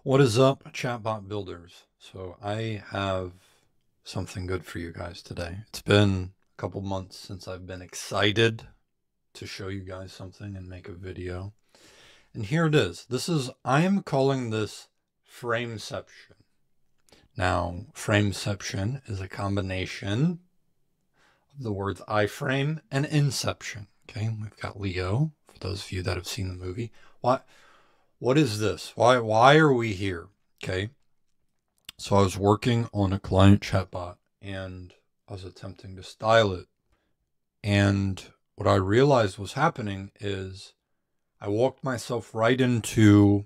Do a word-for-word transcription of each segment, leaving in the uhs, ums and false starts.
What is up, chatbot builders? So I have something good for you guys today. It's been a couple months since I've been excited to show you guys something and make a video. And here it is. This is, I am calling this Frameception. Now, Frameception is a combination of the words iframe and inception. Okay, we've got Leo, for those of you that have seen the movie. What? What is this? Why, why are we here? Okay. So I was working on a client chatbot and I was attempting to style it. And what I realized was happening is I walked myself right into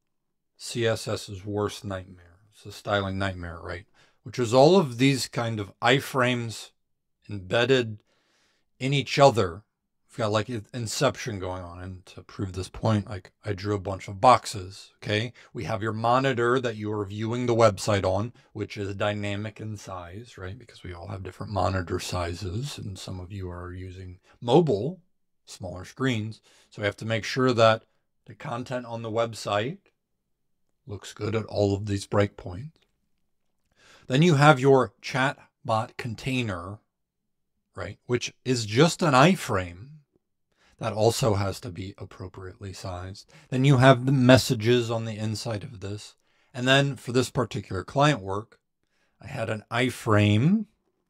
CSS's worst nightmare. It's a styling nightmare, right? Which is all of these kind of iframes embedded in each other. We've got like inception going on. And to prove this point, like I drew a bunch of boxes. Okay. We have your monitor that you are viewing the website on, which is dynamic in size, right? Because we all have different monitor sizes and some of you are using mobile, smaller screens. So we have to make sure that the content on the website looks good at all of these breakpoints. Then you have your chatbot container, right? Which is just an iframe. That also has to be appropriately sized. Then you have the messages on the inside of this. And then for this particular client work, I had an iframe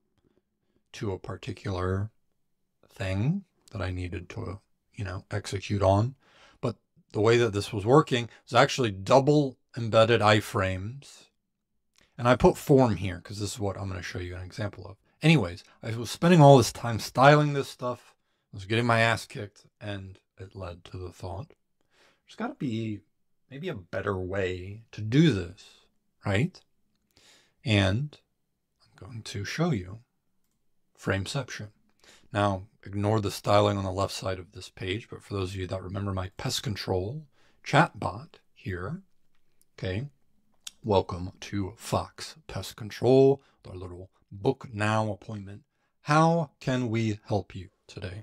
to a particular thing that I needed to, you know, execute on. But the way that this was working was actually double embedded iframes. And I put form here because this is what I'm going to show you an example of. Anyways, I was spending all this time styling this stuff. I was getting my ass kicked, and it led to the thought, there's got to be maybe a better way to do this, right? And I'm going to show you Frameception. Now, ignore the styling on the left side of this page, but for those of you that remember my pest control chatbot here, okay, welcome to Fox Pest Control, our little book now appointment. How can we help you today?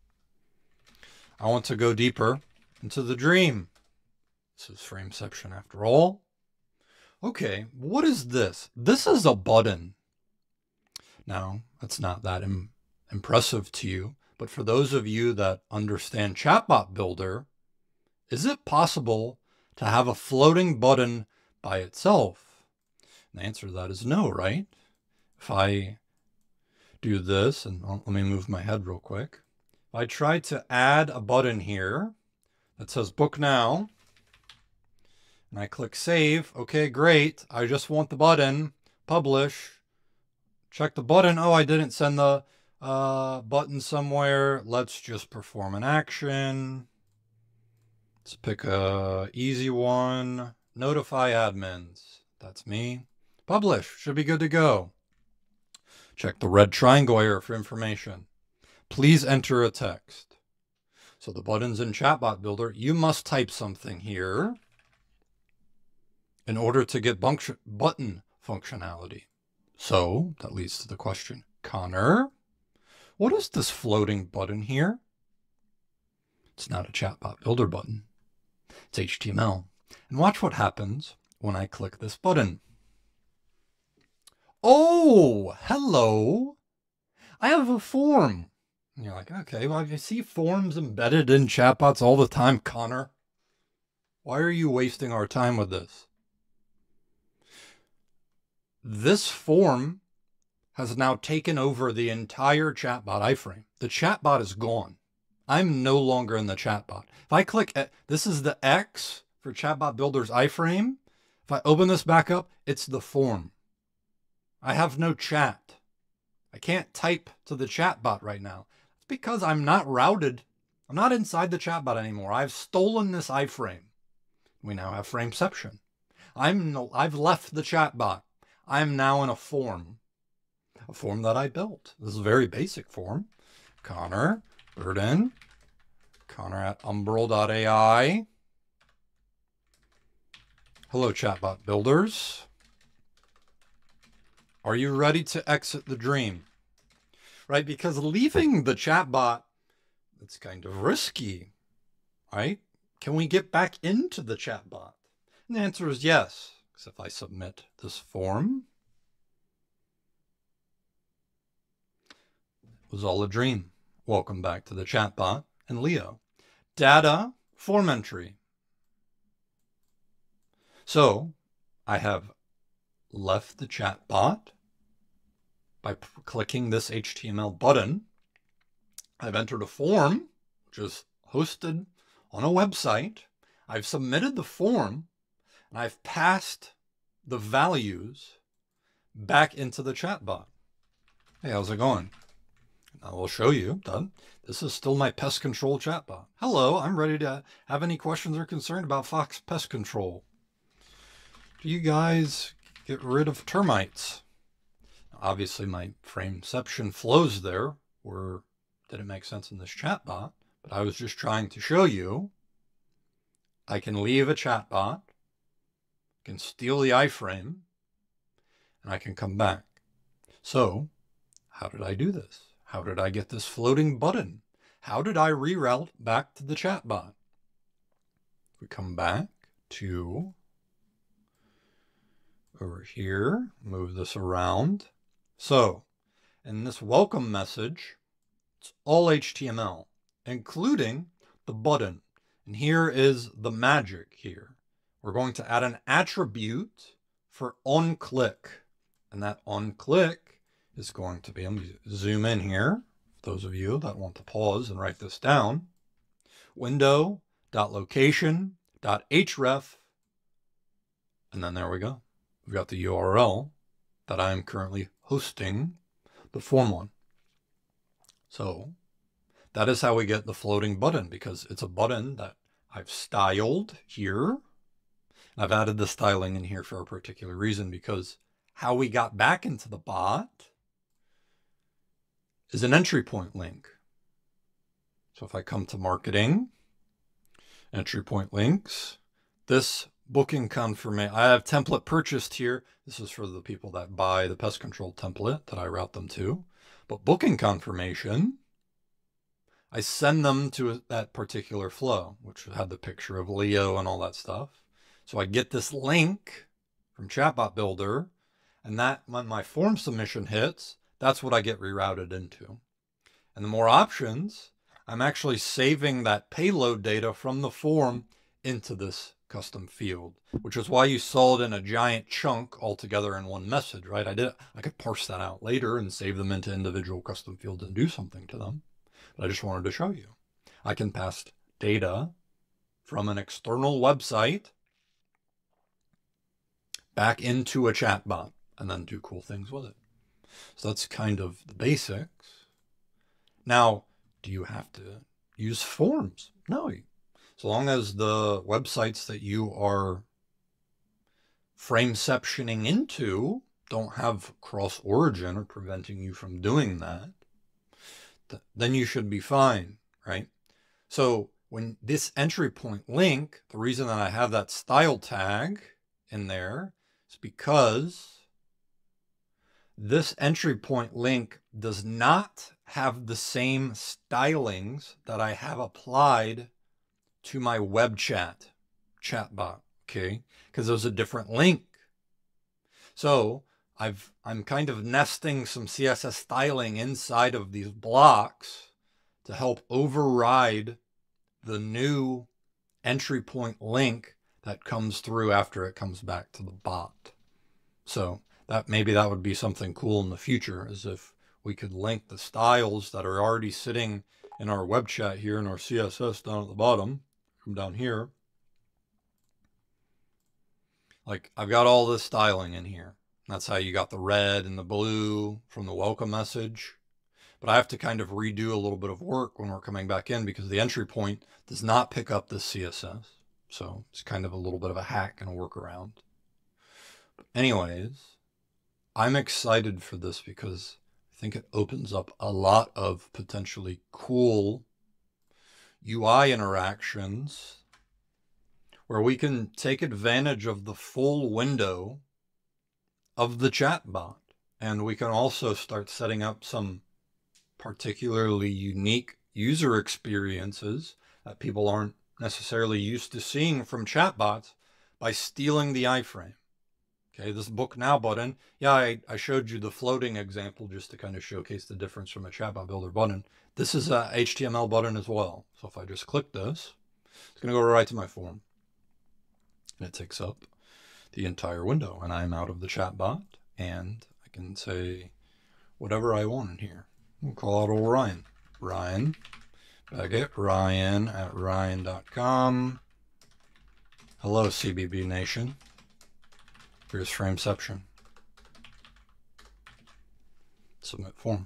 I want to go deeper into the dream. This is Frameception after all. Okay, what is this? This is a button. Now, that's not that im- impressive to you, but for those of you that understand Chatbot Builder, is it possible to have a floating button by itself? And the answer to that is no, right? If I do this, and let me move my head real quick. If I try to add a button here that says book now, and I click save, okay, great. I just want the button, publish, check the button. Oh, I didn't send the uh, button somewhere. Let's just perform an action. Let's pick a easy one. Notify admins. That's me. Publish, should be good to go. Check the red triangle here for information. Please enter a text. So the buttons in Chatbot Builder, you must type something here in order to get button functionality. So that leads to the question, Connor, what is this floating button here? It's not a Chatbot Builder button. It's H T M L. And watch what happens when I click this button. Oh, hello. I have a form. And you're like, okay, well, I see forms embedded in chatbots all the time, Connor. Why are you wasting our time with this? This form has now taken over the entire chatbot iframe. The chatbot is gone. I'm no longer in the chatbot. If I click, at, this is the X for Chatbot Builder's iframe. If I open this back up, it's the form. I have no chat. I can't type to the chatbot right now. It's because I'm not routed. I'm not inside the chatbot anymore. I've stolen this iframe. We now have Frameception. I'm no, I've left the chatbot. I'm now in a form. A form that I built. This is a very basic form. Connor, Burden, Connor at umbral dot A I. Hello, Chatbot Builders. Are you ready to exit the dream? Right? Because leaving the chatbot, it's kind of risky, right? Can we get back into the chatbot? And the answer is yes. Because if I submit this form, it was all a dream. Welcome back to the chatbot and Leo. Data, form entry. So I have left the chatbot by clicking this H T M L button. I've entered a form, which is hosted on a website. I've submitted the form, and I've passed the values back into the chatbot. Hey, how's it going? I will show you. Done. This is still my pest control chatbot. Hello, I'm ready to have any questions or concern about Fox Pest Control. Do you guys get rid of termites? Obviously, my Frameception flows there, or did it make sense in this chatbot? But I was just trying to show you I can leave a chatbot, can steal the iframe, and I can come back. So, how did I do this? How did I get this floating button? How did I reroute back to the chatbot? We come back to over here, move this around. So, in this welcome message, it's all H T M L, including the button. And here is the magic here. We're going to add an attribute for onClick. And that onClick is going to be, let me zoom in here, those of you that want to pause and write this down, window.location.href, and then there we go. We've got the U R L that I am currently hosting the form on. So that is how we get the floating button, because it's a button that I've styled here. I've added the styling in here for a particular reason, because how we got back into the bot is an entry point link. So if I come to marketing, entry point links, this booking confirmation, I have template purchased here. This is for the people that buy the pest control template that I route them to. But booking confirmation, I send them to that particular flow, which had the picture of Leo and all that stuff. So I get this link from Chatbot Builder, and that when my form submission hits, that's what I get rerouted into. And the more options, I'm actually saving that payload data from the form into this custom field, which is why you saw it in a giant chunk all together in one message, right? I did, I could parse that out later and save them into individual custom fields and do something to them. But I just wanted to show you. I can pass data from an external website back into a chatbot and then do cool things with it. So that's kind of the basics. Now, do you have to use forms? No. So long as the websites that you are frameceptioning into don't have cross origin or preventing you from doing that, th then you should be fine, right? So when this entry point link, the reason that I have that style tag in there is because this entry point link does not have the same stylings that I have applied to my web chat chatbot, okay? Because there's a different link. So I've, I'm kind of nesting some C S S styling inside of these blocks to help override the new entry point link that comes through after it comes back to the bot. So that maybe that would be something cool in the future, as if we could link the styles that are already sitting in our web chat here in our C S S down at the bottom, from down here. Like I've got all this styling in here. That's how you got the red and the blue from the welcome message. But I have to kind of redo a little bit of work when we're coming back in, because the entry point does not pick up this C S S. So it's kind of a little bit of a hack and a workaround. But anyways, I'm excited for this because I think it opens up a lot of potentially cool U I interactions where we can take advantage of the full window of the chatbot. And we can also start setting up some particularly unique user experiences that people aren't necessarily used to seeing from chatbots, by stealing the iframe. Okay, this book now button, yeah, I, I showed you the floating example just to kind of showcase the difference from a chatbot builder button. This is a H T M L button as well. So if I just click this, it's going to go right to my form. And it takes up the entire window. And I'm out of the chatbot. And I can say whatever I want in here. We'll call it old Ryan. Ryan. Baguette. Ryan at ryan dot com. Hello, C B B Nation. Here's Frameception. Submit form.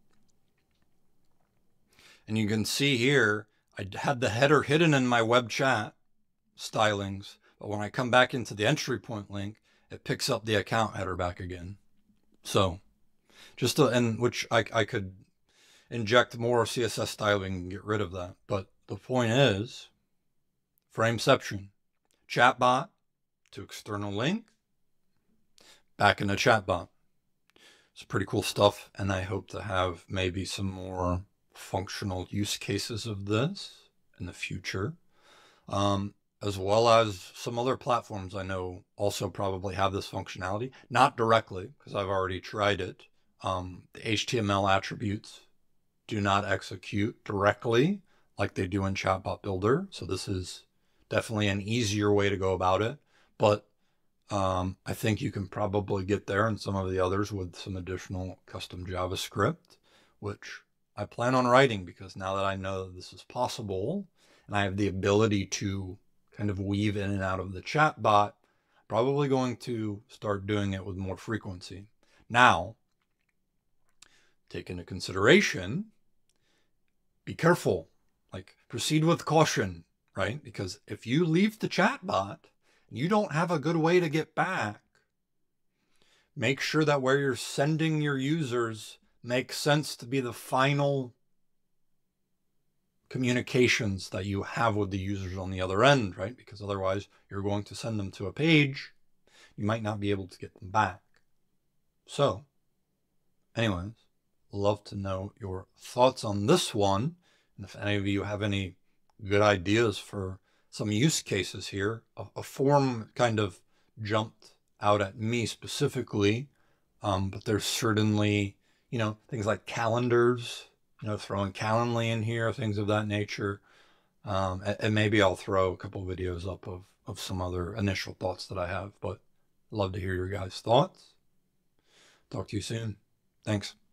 And you can see here, I had the header hidden in my web chat stylings, but when I come back into the entry point link, it picks up the account header back again. So just to, and which I, I could inject more C S S styling and get rid of that. But the point is, Frameception, chatbot to external link, back in a chatbot. It's pretty cool stuff, and I hope to have maybe some more functional use cases of this in the future, um, as well as some other platforms I know also probably have this functionality. Not directly, because I've already tried it. Um, the H T M L attributes do not execute directly like they do in Chatbot Builder, so this is definitely an easier way to go about it, but Um, I think you can probably get there and some of the others with some additional custom JavaScript, which I plan on writing because now that I know that this is possible and I have the ability to kind of weave in and out of the chatbot, probably going to start doing it with more frequency. Now, take into consideration, be careful, like proceed with caution, right? Because if you leave the chatbot, you don't have a good way to get back, make sure that where you're sending your users makes sense to be the final communications that you have with the users on the other end, right? Because otherwise you're going to send them to a page, you might not be able to get them back. So anyways, love to know your thoughts on this one. And if any of you have any good ideas for some use cases here, a, a form kind of jumped out at me specifically, um, but there's certainly, you know, things like calendars, you know, throwing Calendly in here, things of that nature. Um, and, and maybe I'll throw a couple videos up of, of some other initial thoughts that I have, but love to hear your guys' thoughts. Talk to you soon. Thanks.